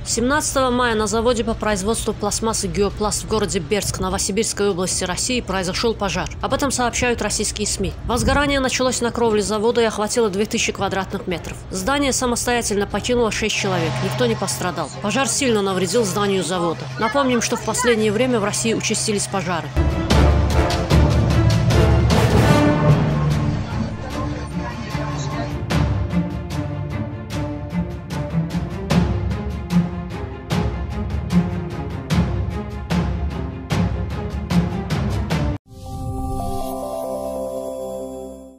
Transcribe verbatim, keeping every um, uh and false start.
семнадцатого мая на заводе по производству пластмассы «Геопласт» в городе Бердск Новосибирской области России произошел пожар. Об этом сообщают российские СМИ. Возгорание началось на кровле завода и охватило две тысячи квадратных метров. Здание самостоятельно покинуло шесть человек, никто не пострадал. Пожар сильно навредил зданию завода. Напомним, что в последнее время в России участились пожары.